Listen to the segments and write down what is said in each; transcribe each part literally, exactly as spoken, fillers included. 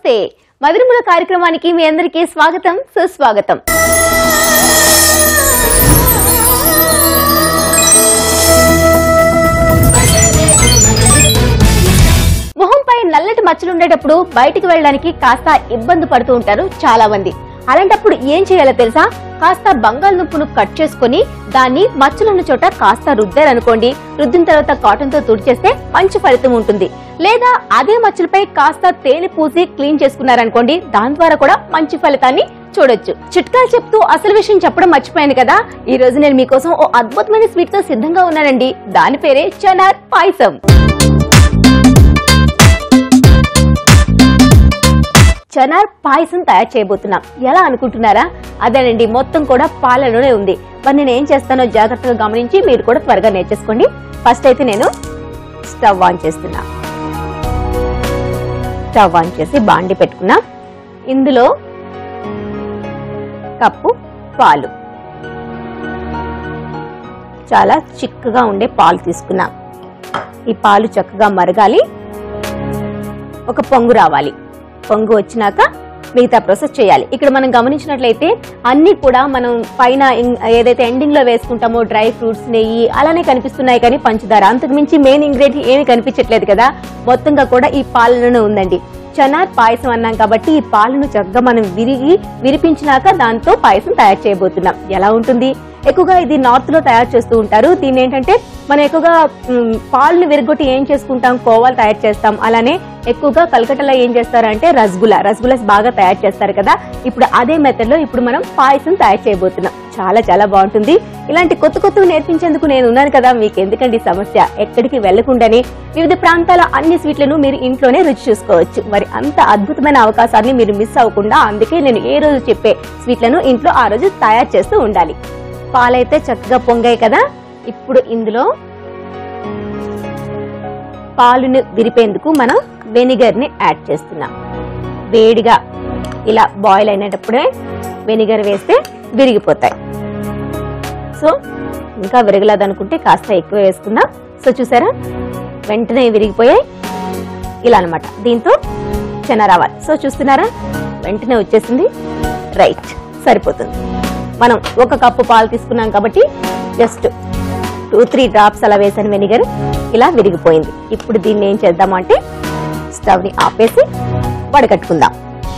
నమస్తే మధురముల కార్యక్రమానికి మీ అందరికీ స్వాగతం సుస్వాగతం. మొహంపై నల్లటి మచ్చలు ఉండేటప్పుడు బయటికి వెళ్ళడానికి కాస్త ఇబ్బంది పడుతూ ఉంటారు చాలా మంది. అలాంటప్పుడు ఏం చేయాలో తెలుసా? కాస్త బంగాళదుంపను కట్ చేసుకుని దాన్ని మచ్చలున్న చోట కాస్త రుద్దారనుకోండి, రుద్దిన తర్వాత కాటన్ తో తుడిచేస్తే మంచి ఫలితం ఉంటుంది. లేదా అదే మచ్చలపై కాస్త తేనె పూసి క్లీన్ చేసుకున్నారనుకోండి, దాని ద్వారా కూడా మంచి ఫలితాన్ని చూడొచ్చు. చిట్కాలు చెప్తూ అసలు విషయం చెప్పడం మర్చిపోయాను కదా. ఈ రోజు నేను మీకోసం ఓ అద్భుతమైన స్వీట్ తో సిద్ధంగా ఉన్నానండి. దాని పేరే చనార్ పాయసం. చనార్ పాయసం తయారు చేయబోతున్నాం. ఎలా అనుకుంటున్నారా? అదేనండి, మొత్తం కూడా పాలలోనే ఉంది. మరి నేను ఏం చేస్తానో జాగ్రత్తగా గమనించి మీరు కూడా త్వరగా నేర్చేసుకోండి. ఫస్ట్ అయితే నేను స్టవ్ ఆన్ చేస్తున్నా. స్టవ్ ఆన్ చేసి బాండి పెట్టుకున్నా. ఇందులో కప్పు పాలు, చాలా చిక్కగా ఉండే పాలు తీసుకున్నా. ఈ పాలు చక్కగా మరగాలి, ఒక పొంగు రావాలి. పొంగు వచ్చినాక మిగతా ప్రాసెస్ చేయాలి. ఇక్కడ మనం గమనించినట్లయితే అన్ని కూడా మనం పైన ఏదైతే ఎండింగ్ లో వేసుకుంటామో డ్రై ఫ్రూట్స్, నెయ్యి అలానే కనిపిస్తున్నాయి, కానీ పంచదార అంతకు మించి మెయిన్ ఇంగ్రీడియంట్ ఏమి కనిపించట్లేదు కదా. మొత్తంగా కూడా ఈ పాలలోనే ఉందండి. చనార్ పాయసం అన్నాం కాబట్టి ఈ పాలను చక్కగా మనం విరిగి విరిపించినాక దాంతో పాయసం తయారు చేయబోతున్నాం. ఎలా ఉంటుంది? ఎక్కువగా ఇది నార్త్ లో తయారు చేస్తూ ఉంటారు. దీన్ని ఏంటంటే మనం ఎక్కువగా పాలను విరగొట్టి ఏం చేసుకుంటాం, కోవాలు తయారు చేస్తాం. అలానే ఎక్కువగా కలకట్టలో ఏం చేస్తారంటే రసగుల్లా రసగుల్లాస్ బాగా తయారు చేస్తారు కదా. ఇప్పుడు అదే మెథడ్ లో ఇప్పుడు మనం పాయసం తయారు చేయబోతున్నాం. చాలా చాలా బాగుంటుంది. ఇలాంటి కొత్త కొత్తవి నేర్పించేందుకు నేను ఉన్నాను కదా. మీకు ఎందుకండి సమస్య? ఎక్కడికి వెళ్లకుండానే వివిధ ప్రాంతాల అన్ని స్వీట్లను మీరు ఇంట్లోనే రుచి చూసుకోవచ్చు. మరి అంత అద్భుతమైన అవకాశాన్ని మీరు మిస్ అవ్వకుండా, అందుకే నేను ఏ రోజు చెప్పే స్వీట్లను ఇంట్లో ఆ రోజు తయారు చేస్తూ ఉండాలి. పాలైతే చక్కగా పొంగాయి కదా. ఇప్పుడు ఇందులో పాలుని విరిపేందుకు మనం వెనిగర్ ని యాడ్ చేస్తున్నాం. వేడిగా ఇలా బాయిల్ అయినప్పుడే వెనిగర్ వేస్తే విరిగిపోతాయి. సో ఇంకా విరగలేదనుకుంటే కాస్త ఎక్కువ వేసుకుందాం. సో చూసారా, వెంటనే విరిగిపోయాయి. ఇలా అనమాట. దీంతో చెన రావాలి. సో చూస్తున్నారా, వెంటనే వచ్చేసింది. రైట్, సరిపోతుంది. మనం ఒక కప్పు పాలు తీసుకున్నాం కాబట్టి జస్ట్ టూ త్రీ డ్రాప్స్ అలా వేసాను వెనిగర్. ఇలా విరిగిపోయింది. ఇప్పుడు దీన్ని ఏం చేద్దామంటే స్టవ్ ని ఆపేసి వడకట్టుకుందాం.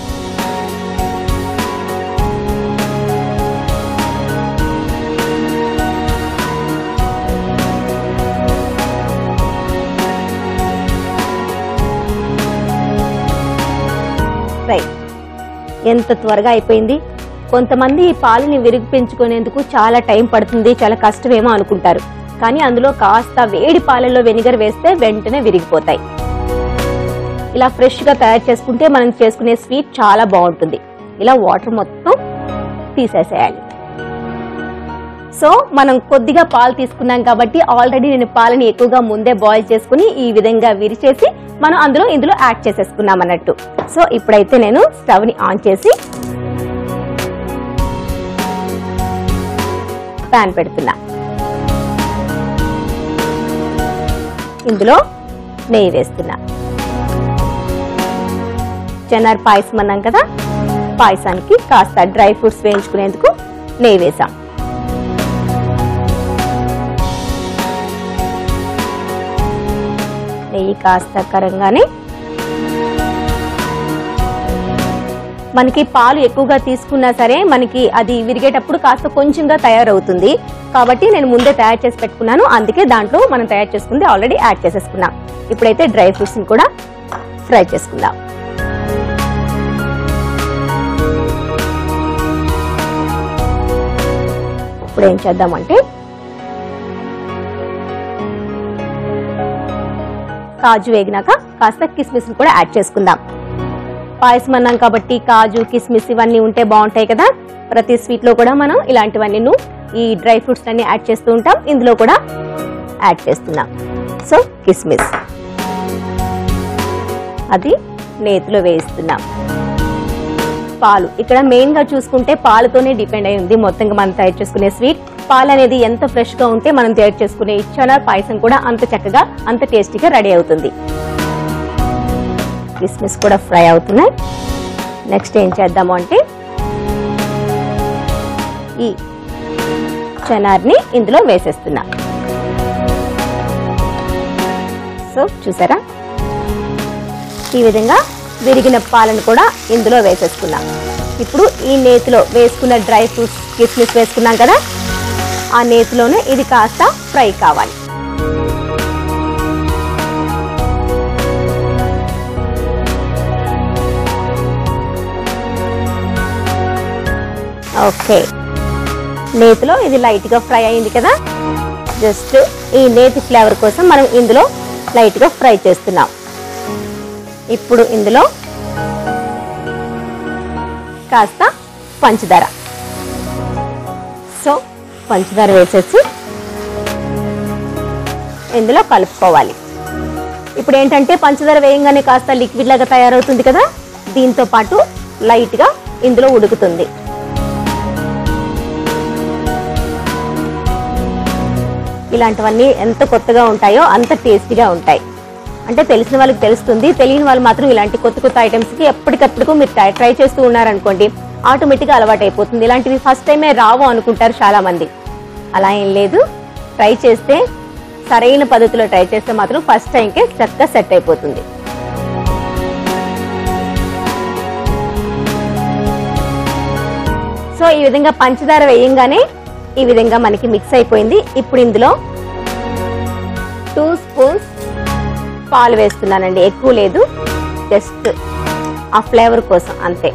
రైట్, ఎంత త్వరగా అయిపోయింది. కొంతమంది ఈ పాలని విరిగిపించుకునేందుకు చాలా టైం పడుతుంది, చాలా కష్టమేమో అనుకుంటారు. కానీ అందులో కాస్త వేడి పాలల్లో వెనిగర్ వేస్తే వెంటనే విరిగిపోతాయి. ఇలా ఫ్రెష్ గా తయారు చేసుకుంటే మనం చేసుకునే స్వీట్ చాలా బాగుంటుంది. ఇలా వాటర్ మొత్తం తీసేసేయాలి. సో మనం కొద్దిగా పాలు తీసుకున్నాం కాబట్టి ఆల్రెడీ నేను పాలని ఎక్కువగా ముందే బాయిల్ చేసుకుని ఈ విధంగా విరిచేసి మనం అందులో ఇందులో యాడ్ చేసేసుకున్నాం అన్నట్టు. సో ఇప్పుడైతే నేను స్టవ్ ని ఆన్ చేసి ప్యాన్ పెడుతున్నా. ఇందులో నెయ్యి వేస్తున్నా. చనార్ పాయసం అన్నాం కదా, పాయసానికి కాస్త డ్రై ఫ్రూట్స్ వేయించుకునేందుకు నెయ్యి వేసాం. నెయ్యి కాస్త కరంగానే మనకి పాలు ఎక్కువగా తీసుకున్నా సరే మనకి అది విరిగేటప్పుడు కాస్త కొంచెంగా తయారవుతుంది. కాబట్టి నేను ముందే తయారు చేసి పెట్టుకున్నాను. అందుకే దాంట్లో మనం తయారు చేసుకుంది ఆల్రెడీ యాడ్ చేసేసుకున్నాం. ఇప్పుడైతే డ్రై ఫ్రూట్స్ ని కూడా ఫ్రై చేసుకుందాం. ఇప్పుడు ఏం చేద్దామంటే కాజు వేగినాక కాస్త కిస్మిస్ కూడా యాడ్ చేసుకుందాం. పాయసం అన్నాం కాబట్టి కాజు, కిస్మిస్ ఇవన్నీ ఉంటే బాగుంటాయి కదా. ప్రతి స్వీట్ లో కూడా మనం ఇలాంటివన్నీ ఈ డ్రై ఫ్రూట్స్ అన్ని యాడ్ చేస్తూ ఉంటాం. ఇందులో కూడా యాడ్ చేస్తున్నాం. సో కిస్మిస్ అది నేతిలో వేయిస్తున్నాం. పాలు ఇక్కడ మెయిన్ గా చూసుకుంటే పాలతోనే డిపెండ్ అయి ఉంది మొత్తంగా మనం తయారు చేసుకునే స్వీట్. పాలు అనేది ఎంత ఫ్రెష్ గా ఉంటే మనం తయారు చేసుకునే చనార్ పాయసం కూడా అంత చక్కగా అంత టేస్టీగా రెడీ అవుతుంది. కిస్మిస్ కూడా ఫ్రై అవుతున్నాయి. నెక్స్ట్ ఏం చేద్దాము అంటే ఈ చనార్ని ఇందులో వేసేస్తున్నా. సో చూసారా, ఈ విధంగా విరిగిన పాలను కూడా ఇందులో వేసేసుకున్నాం. ఇప్పుడు ఈ నేతిలో వేసుకున్న డ్రై ఫ్రూట్స్ కిస్మిస్ వేసుకున్నాం కదా, ఆ నేతిలోనే ఇది కాస్త ఫ్రై కావాలి. ఓకే, నేతిలో ఇది లైట్గా ఫ్రై అయింది కదా. జస్ట్ ఈ నేతి ఫ్లేవర్ కోసం మనం ఇందులో లైట్గా ఫ్రై చేస్తున్నాం. ఇప్పుడు ఇందులో కాస్త పంచదార, సో పంచదార వేసేసి ఇందులో కలుపుకోవాలి. ఇప్పుడు ఏంటంటే పంచదార వేయంగానే కాస్త లిక్విడ్ లాగా తయారవుతుంది కదా, దీంతో పాటు లైట్గా ఇందులో ఉడుకుతుంది. ఇలాంటివన్నీ ఎంత కొత్తగా ఉంటాయో అంత టేస్టీగా ఉంటాయి. అంటే తెలిసిన వాళ్ళకి తెలుస్తుంది, తెలియని వాళ్ళు మాత్రం ఇలాంటి కొత్త కొత్త ఐటమ్స్కి ఎప్పటికప్పుడు మీరు ట్రై ట్రై చేస్తూ ఉన్నారనుకోండి, ఆటోమేటిక్గా అలవాటు అయిపోతుంది. ఇలాంటివి ఫస్ట్ టైమే రావు అనుకుంటారు చాలా మంది. అలా ఏం లేదు, ట్రై చేస్తే సరైన పద్ధతిలో ట్రై చేస్తే మాత్రం ఫస్ట్ టైంకే చక్కగా సెట్ అయిపోతుంది. సో ఈ విధంగా పంచదార వేయంగానే ఈ విధంగా మనకి మిక్స్ అయిపోయింది. ఇప్పుడు ఇందులో టూ స్పూన్స్ పాలు వేస్తున్నానండి, ఎక్కువ లేదు, జస్ట్ ఆ ఫ్లేవర్ కోసం అంతే.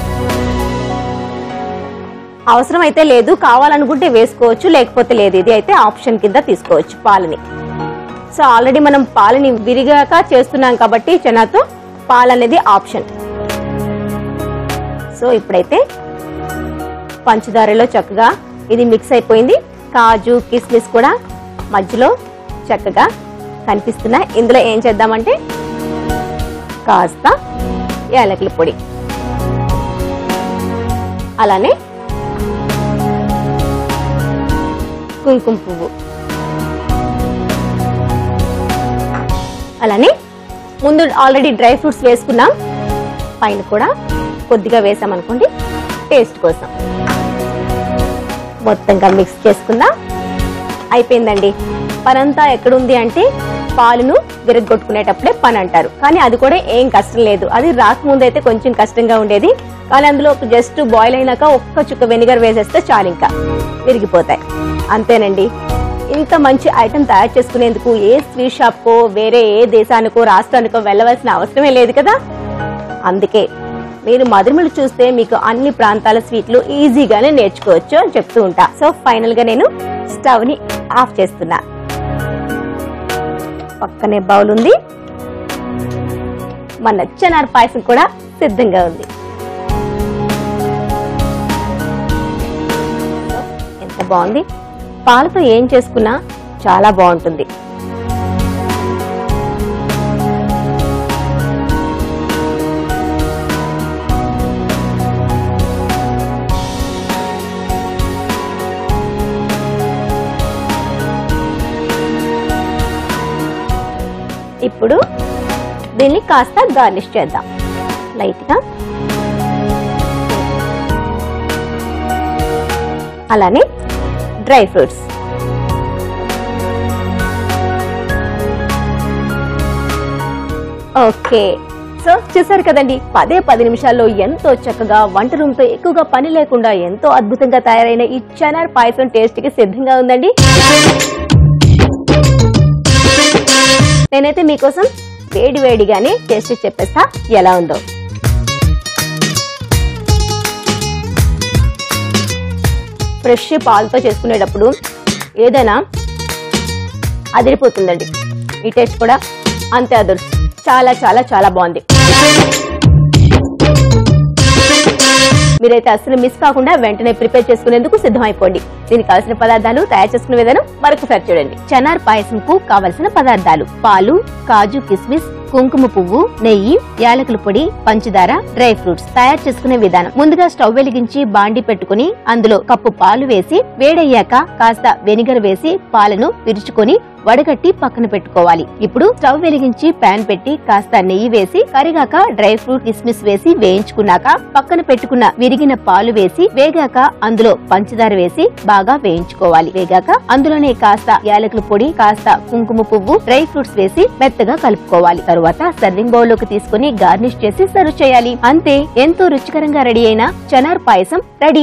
అవసరం అయితే లేదు, కావాలనుకుంటే వేసుకోవచ్చు, లేకపోతే లేదు. ఇది అయితే ఆప్షన్ కింద తీసుకోవచ్చు పాలని. సో ఆల్రెడీ మనం పాలని విరిగాక చేస్తున్నాం కాబట్టి చనాతో పాలు అనేది ఆప్షన్. సో ఇప్పుడైతే పంచదారలో చక్కగా ఇది మిక్స్ అయిపోయింది. కాజు కిస్మిస్ కూడా మధ్యలో చక్కగా కనిపిస్తున్నాయి. ఇందులో ఏం చేద్దామంటే కాస్త యాలకుల పొడి, అలానే కుంకుమ పువ్వు, అలానే ముందు ఆల్రెడీ డ్రై ఫ్రూట్స్ వేసుకున్నాం, పైన కూడా కొద్దిగా వేసామనుకోండి టేస్ట్ కోసం. మొత్తంగా మిక్స్ చేసుకుందాం. అయిపోయిందండి. పనంతా ఎక్కడుంది అంటే పాలును విరగొట్టుకునేటప్పుడే పని అంటారు, కానీ అది కూడా ఏం కష్టం లేదు. అది రాకముందు అయితే కొంచెం కష్టంగా ఉండేది, కానీ అందులో జస్ట్ బాయిల్ అయినాక ఒక్క చుక్క వెనిగర్ వేసేస్తే చాలు, ఇంకా విరిగిపోతాయి. అంతేనండి. ఇంత మంచి ఐటెం తయారు చేసుకునేందుకు ఏ స్వీట్ షాప్కో వేరే ఏ దేశానికో రాష్ట్రానికో వెళ్ళవలసిన అవసరమే లేదు కదా. అందుకే మీరు మధురములు చూస్తే మీకు అన్ని ప్రాంతాల స్వీట్లు ఈజీగానే నేర్చుకోవచ్చు అని చెప్తూ ఉంటా. సో ఫైనల్ గా నేను స్టవ్ ని ఆఫ్ చేస్తున్నా. పక్కనే బౌల్ ఉంది, మన చనార్ పాయసం కూడా సిద్ధంగా ఉంది. ఎంత బాగుంది. పాలతో ఏం చేసుకున్నా చాలా బాగుంటుంది. ఇప్పుడు దీన్ని కాస్త గార్నిష్ చేద్దాం లైట్ గా. అలానే డ్రై ఫ్రూట్స్, ఓకే. సో చూసారు కదండి, పదే పది నిమిషాల్లో ఎంతో చక్కగా వంట రూమ్ తో ఎక్కువగా పని లేకుండా ఎంతో అద్భుతంగా తయారైన ఈ చనార్ పాయసం టేస్ట్ కి సిద్ధంగా ఉందండి. నేనైతే మీకోసం వేడి వేడిగానే టేస్ట్ చెప్పేస్తా ఎలా ఉందో. ఫ్రెష్ పాలతో చేసుకునేటప్పుడు ఏదైనా అదిరిపోతుందండి. ఈ టేస్ట్ కూడా అంతే అదరు. చాలా చాలా చాలా బాగుంది. మీరైతే అస్సలు మిస్ కాకుండా వెంటనే ప్రిపేర్ చేసుకునేందుకు సిద్ధమైపోండి. దీనికి కావలసిన పదార్థాలు, తయారు చేసుకునే విధానం మరొకసారి చూడండి. చనార్ పాయసం కు కావలసిన పదార్థాలు: పాలు, కాజు కిస్మిస్, కుంకుమ పువ్వు, నెయ్యి, యాలకుల పొడి, పంచదార, డ్రై ఫ్రూట్స్. తయారు చేసుకునే విధానం: ముందుగా స్టవ్ వెలిగించి బాండి పెట్టుకుని అందులో కప్పు పాలు వేసి వేడయ్యాక కాస్త వెనిగర్ వేసి పాలను విరుచుకొని వడగట్టి పక్కన పెట్టుకోవాలి. ఇప్పుడు స్టవ్ వెలిగించి ప్యాన్ పెట్టి కాస్త నెయ్యి వేసి కరిగాక డ్రై ఫ్రూట్ కిస్మిస్ వేసి వేయించుకున్నాక పక్కన పెట్టుకున్న విరిగిన పాలు వేసి వేగాక అందులో పంచదార వేసి బాగా వేయించుకోవాలి. వేగాక అందులోనే కాస్త యాలకుల పొడి, కాస్త కుంకుమ పువ్వు, డ్రై ఫ్రూట్స్ వేసి మెత్తగా కలుపుకోవాలి. తరువాత సర్వింగ్ బౌల్ లోకి తీసుకుని గార్నిష్ చేసి సర్వ్ చేయాలి. అంతే, ఎంతో రుచికరంగా రెడీ అయిన చనార్ పాయసం రెడీ.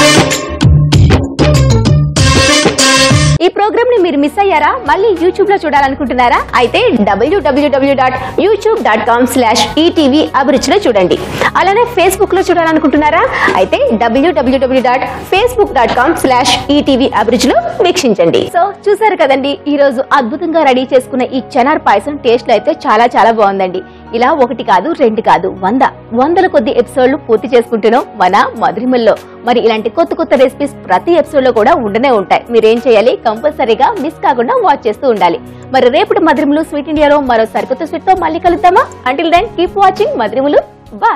ఈ ప్రోగ్రామ్ ని మీరు మిస్ అయ్యారా? మళ్ళీ యూట్యూబ్ లో చూడాలనుకుంటున్నారా? అయితే W W W dot YouTube dot com slash ETV అభిరుచిలో చూడండి. అలానే ఫేస్బుక్ లో చూడాలనుకుంటున్నారా? అయితే W W W dot Facebook dot com slash ETV అభిరుచిలో వీక్షించండి. సో చూసారు కదండి, ఈ రోజు అద్భుతంగా రెడీ చేసుకున్న ఈ చనార్ పాయసం టేస్ట్ లో అయితే చాలా చాలా బాగుందండి. ఇలా ఒకటి కాదు, రెండు కాదు, వంద వందల కొద్ది ఎపిసోడ్లు పూర్తి చేసుకుంటున్నాం మన మధురిమల్లో. మరి ఇలాంటి కొత్త కొత్త రెసిపీస్ ప్రతి ఎపిసోడ్ లో కూడా ఉండనే ఉంటాయి. మీరేం చేయాలి? కంపల్సరీగా మిస్ కాకుండా వాచ్ చేస్తూ ఉండాలి. మరి రేపటి మధురిమలు స్వీట్ ఇండియాలో మరో సరికొత్త స్వీట్ తో మళ్ళీ కలుద్దామా? Until then keep watching Madhurimalu. Bye.